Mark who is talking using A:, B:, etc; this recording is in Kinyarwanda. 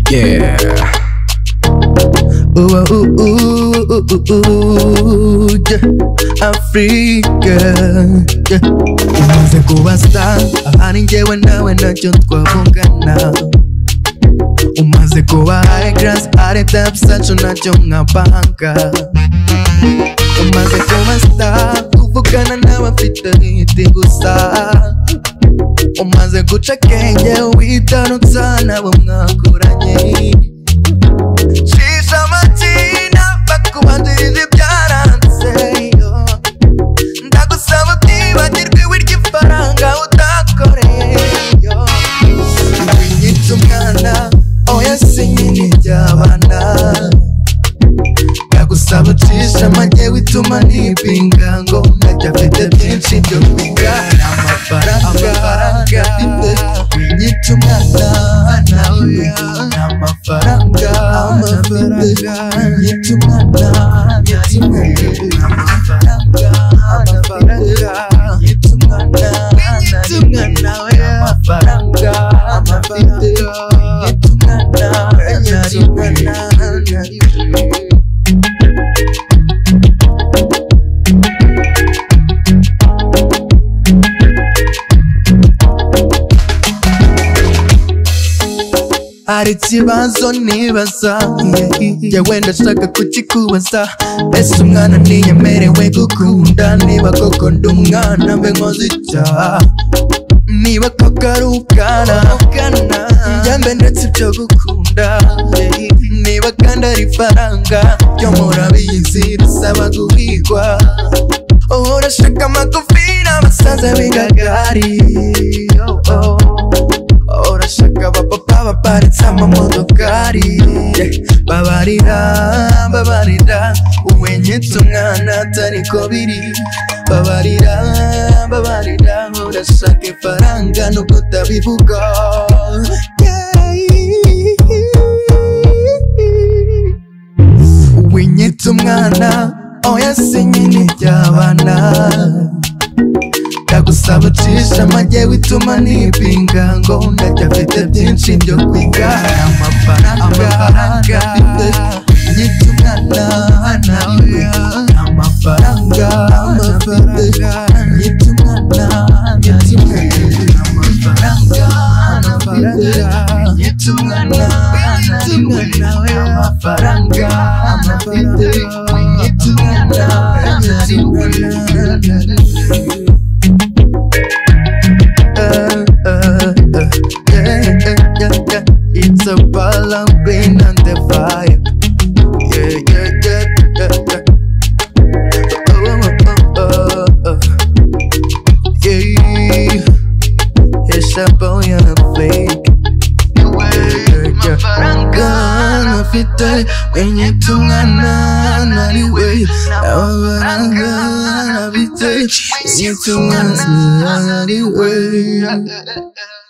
A: Yeah. Yeah. Africa. Yeah. Umaze kuba star, ahari njyewe nawe ntacyo twavugana. Umaze kuba high class, ari top sacu ntacyo nkabanga. Umaze kuba star, kuvugana n'abafite hiti gusa. Umaze guca akenge witarutsa nabo mwakuranye. Shisha amatina bakubanjirije ibyaranze. Ndagusaba utibagirwe wirya ifaranga utakoreye. Winyita umwana oya sinyine iby'abana. Ndagusaba ucisha amage wituma nipinga ngo ndajya mfite byinshi byo kwiga. Amafaranga winyita umwana nawe amafaranga winyita umwana amafaranga winyita umwana amafaranga winyita umwana. Hari ikibazo nibaza, yewe ndashaka kukikubaza. Ese umwana ntiyemerewe gukunda? Niba koko ndi umwana mbe nkoze icyaha? Niba koko ari ubwana njyambe ndetse ibyo gukunda? Niba kandi ari ifaranga ryo murabizi risaba guhigwa. Urashaka amagufi n'abasaza b'ingagari. Urashaka abapapa baparitse amamodokari. Babarira babarira uwenyetse umwana atariko biri. Babarira babarira urashaka ifaranga nubwo utabivuga. Uwenyetse umwana oya sinyine iby'abana. Ndagusaba ucisha amage wituma nipinga ngo ndajya mfite byinshi byo kwiga. Amafaranga winyita umwana nawe amafaranga winyita umwana amafaranga winyita umwana nawe amafaranga winyita umwana. It's a ball of rain on the fire. Yeah, yeah, yeah, yeah, yeah. Yeah, it's a boy on a flake. Gonna fit it when you tongue and anyway. Gonna fit it when you tongue and anyway.